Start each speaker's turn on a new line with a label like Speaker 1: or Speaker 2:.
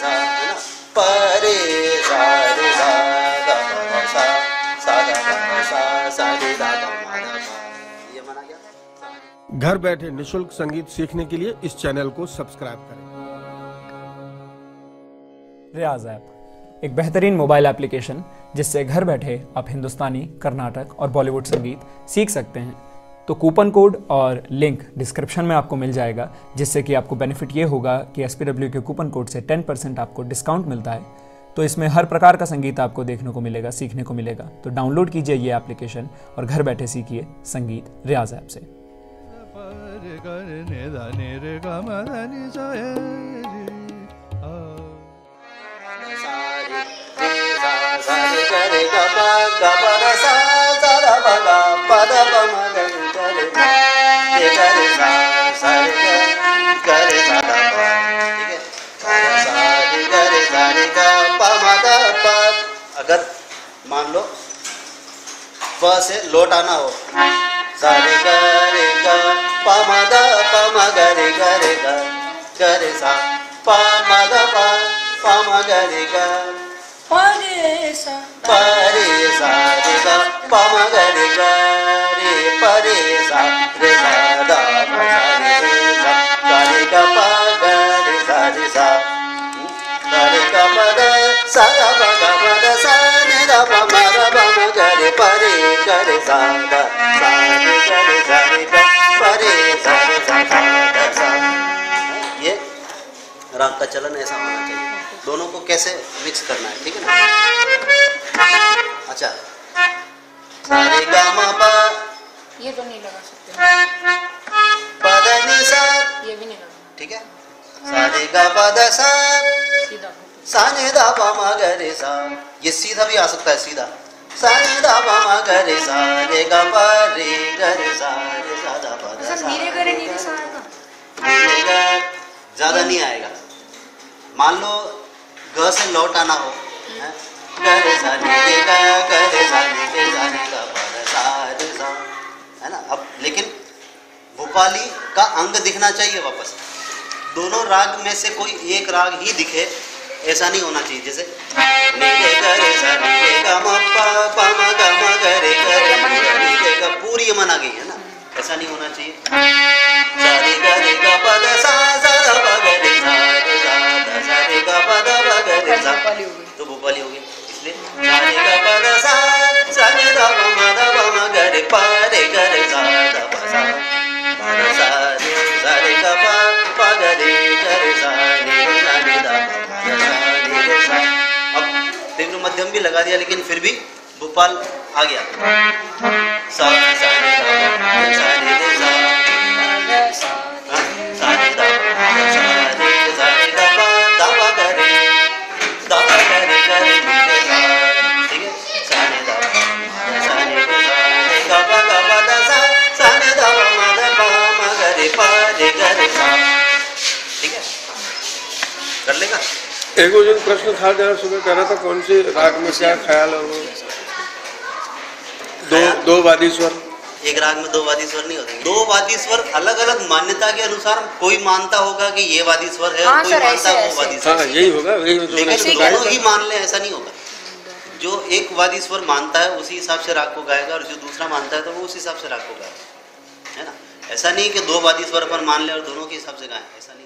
Speaker 1: सा, है ना, परे सा रे सा गा मा सा सा गा मा सा रे गा मा धा पा। ये माना गया।
Speaker 2: घर बैठे निशुल्क संगीत सीखने के लिए इस चैनल को सब्सक्राइब करें।
Speaker 3: रियाज ऐप एक बेहतरीन मोबाइल एप्लीकेशन जिससे घर बैठे आप हिंदुस्तानी, कर्नाटक और बॉलीवुड संगीत सीख सकते हैं। तो कूपन कोड और लिंक डिस्क्रिप्शन में आपको मिल जाएगा, जिससे कि आपको बेनिफिट ये होगा कि SPW के कूपन कोड से 10% आपको डिस्काउंट मिलता है। तो इसमें हर प्रकार का संगीत आपको देखने को मिलेगा, सीखने को मिलेगा। तो डाउनलोड कीजिए ये एप्लीकेशन और घर बैठे सीखिए संगीत रियाज ऐप से।
Speaker 1: अगर मान लो प से लोट आना हो, सा रे ग रे ग प म द प म ग रे सा प म द प म ग रे ग रे सा रे ग प म ग रे ग रे सा रे सा द प सा रे सा ग रे ग प ग रे सा रे सा ग रे ग प द सा ग प ग प द सा ने द प म द प म ग रे प रे सा ग सा रे ग रे सा रे ग प रे सा द सा। ये राग का चलन ऐसा होना चाहिए। दोनों को कैसे मिक्स करना है, ठीक है ना। अच्छा, सा रे ग म प,
Speaker 4: ये तो नहीं लगा सकते,
Speaker 1: प द नि सा,
Speaker 4: ये भी नहीं लगा,
Speaker 1: ठीक है। सा रे ग प द सा,
Speaker 4: सीधा
Speaker 1: सा ने द प म ग रे सा, ये सीधा भी आ सकता है, सीधा सा ने द प म ग रे सा रे ग प रे सा द प द सा।
Speaker 4: नीरे सा आएगा,
Speaker 1: नीरे ग ज्यादा नहीं आएगा। मान लो ग से लौट आना हो, ग रे सा नीरे ग रे सा नीरे सा रे ग प द सा रे सा, है ना। अब लेकिन भोपाली का अंग दिखना चाहिए वापस। दोनों राग में से कोई एक राग ही दिखे, ऐसा नहीं होना चाहिए। जैसे नीरे ग रे सा नीरे ग म प प म ग म ग रे ग रे ग, पूरी यमन आ गई, है ना। ऐसा नहीं होना चाहिए। सा रे ग रे ग प द सा सा द प ग रे सा रे सा द सा रे ग प द प ग रे सा, तो भोपाली हो गई। इसलिए सा रे ग प द सा सा ने द प म द प म ग रे प रे ग रे सा द प सा प द सा रे ग प ग रे ग रे सा रे सा रे द प रे सा। अब तीव्र मध्यम भी लगा दिया, लेकिन फिर भी भोपाल आ गया। सा सा रे द प सा रे रे सा सा रे द प सा रे सा रे द प द प ग रे द प ग रे ग रे रे सा, ठीक है। सा रे द सा रे रे सा रे ग प द सा सा रे द प म द प म ग रे प रे ग रे सा, ठीक है। कर लेगा।
Speaker 2: एक वो जो प्रश्न था जरा सुबह कह रहा था, कौन सी राग में क्या ख्याल है वो? दो वादी स्वर।
Speaker 1: एक राग में दो वादी स्वर नहीं होते। दो वादी स्वर अलग अलग मान्यता के अनुसार कोई मानता होगा कि ये वादी स्वर है, कोई मानता है वो वादी स्वर।
Speaker 2: हाँ, यही होगा।
Speaker 1: लेकिन दोनों ही मान ले ऐसा नहीं होगा। जो एक वादी स्वर मानता है उसी हिसाब से राग को गाएगा, और जो दूसरा मानता है तो वो उस हिसाब से राग को गाएगा, है ना। ऐसा नहीं कि दो वादी स्वर पर मान ले और दोनों के हिसाब से गाएं, ऐसा नहीं।